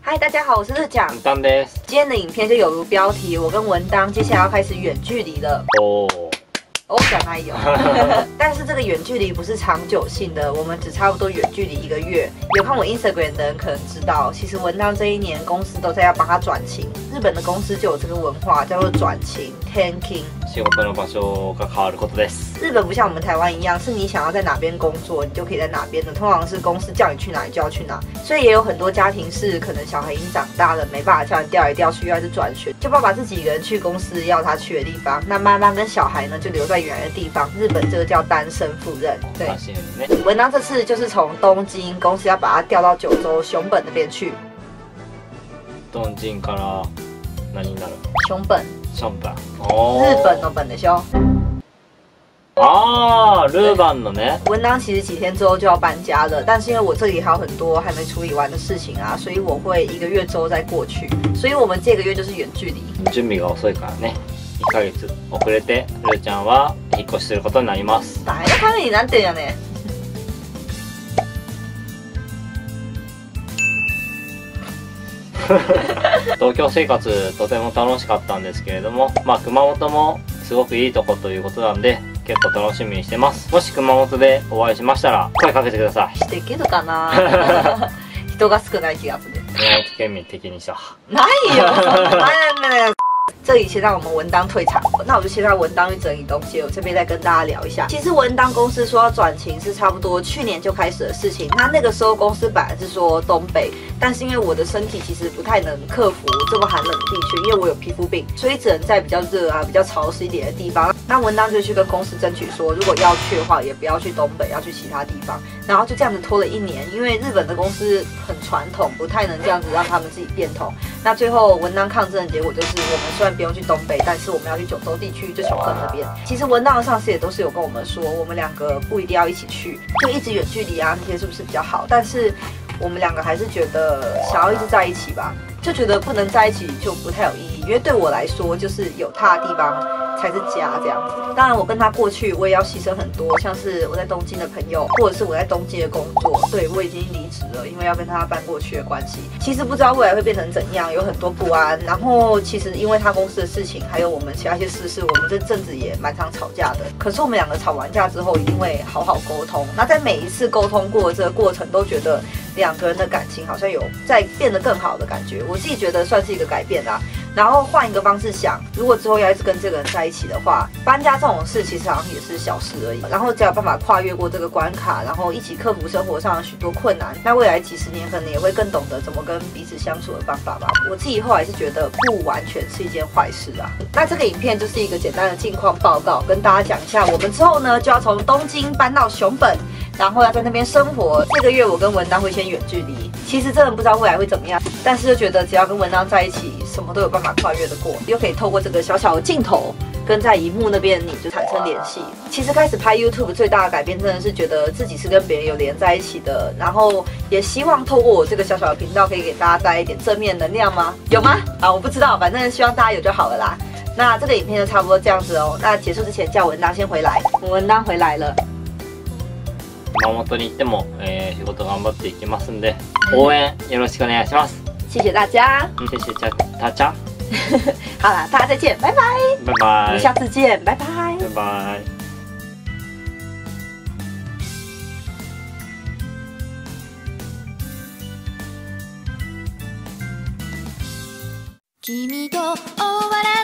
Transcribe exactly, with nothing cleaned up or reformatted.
嗨，大家好，我是日讲。 文当です。 今天的影片就有如标题，我跟文当接下来要开始远距离了。 哦。 哦，讲哪有？但是这个远距离不是长久性的，我们只差不多远距离一个月。有看我 Instagram 的人可能知道，其实文当这一年公司都在要帮他转勤，日本的公司就有这个文化叫做转勤 （tanking）。 仕事の場所が変わることです。 日本不像我们台湾一样，是你想要在哪边工作，你就可以在哪边的。通常是公司叫你去哪里就要去哪，所以也有很多家庭是可能小孩已经长大了，没办法叫你调来调去，要是转学，就爸爸自己一个人去公司要他去的地方，那妈妈跟小孩呢就留在原来的地方。日本这个叫单身赴任。对，文当这次就是从东京公司要把他调到九州熊本那边去。 東京から何になる？ 熊本。 熊本。哦。 日本の本でしょ。 啊，日本のね。 文当其实几天之后就要搬家了，但是因为我这里还有很多还没处理完的事情啊，所以我会一个月之后再过去。所以我们这个月就是远距离。 準備が遅いからね。いっかげつ遅れてルーちゃんは引っ越しすることになります。 誰のためになんてんやねん。 東京生活とても楽しかったんですけれども、まあ熊本もすごくいいとこということなんで結構楽しみにしてます。もし熊本でお会いしましたら声かけてください。 していけるかな。人が少ない気がする。 熊本県民的にさ。 ないよ。ないよ。这里先让我们文当退场，那我就先让文当去整理东西。我这边再跟大家聊一下，其实文当公司说要转勤是差不多去年就开始的事情。那那个时候公司本来是说东北，但是因为我的身体其实不太能克服这么寒冷的地区，因为我有皮肤病，所以只能在比较热啊、比较潮湿一点的地方。那文当就去跟公司争取说，如果要去的话，也不要去东北，要去其他地方。然后就这样子拖了一年，因为日本的公司很传统，不太能这样子让他们自己变通。那最后文当抗争的结果就是，我们虽然不用去东北，但是我们要去九州地区，就熊本那边。其实文当的上司也都是有跟我们说，我们两个不一定要一起去，就一直远距离啊那些是不是比较好？但是我们两个还是觉得想要一直在一起吧，就觉得不能在一起就不太有意义，因为对我来说就是有他的地方才是家这样子。当然我跟他过去，我也要牺牲很多，像是我在东京的朋友，或者是我在东京的工作，对我已经离职了，因为要跟他搬过去的关系。其实不知道未来会变成怎样，有很多不安。然后其实因为他公司的事情，还有我们其他一些私事，我们这阵子也蛮常吵架的。可是我们两个吵完架之后，一定会好好沟通。那在每一次沟通过的这个过程，都觉得两个人的感情好像有在变得更好的感觉。我自己觉得算是一个改变啦。然后换一个方式想，如果之后要一直跟这个人在一起的话，搬家这种事其实好像也是小事而已。然后只要有办法跨越过这个关卡，然后一起克服生活上的许多困难，那未来几十年可能也会更懂得怎么跟彼此相处的方法吧。我自己后来是觉得不完全是一件坏事啊。那这个影片就是一个简单的近况报告，跟大家讲一下，我们之后呢就要从东京搬到熊本，然后要在那边生活。这个月我跟文当会先远距离，其实真的不知道未来会怎么样，但是就觉得只要跟文当在一起，什么都有办法跨越得过，又可以透过这个小小的镜头跟在荧幕那边的你就产生联系。其实开始拍 YouTube 最大的改变真的是觉得自己是跟别人有连在一起的，然后也希望透过我这个小小的频道可以给大家带一点正面能量吗？有吗？啊，我不知道，反正希望大家有就好了啦。那这个影片就差不多这样子哦。那结束之前叫文当先回来，文当回来了。 熊本に行っても、えー、仕事頑張っていきますんで、応援よろしくお願いします。 谢谢大家。 谢谢大家。 好啦，大家再见，拜拜。 拜拜。 我们下次见，拜拜。 拜拜。 君と終わら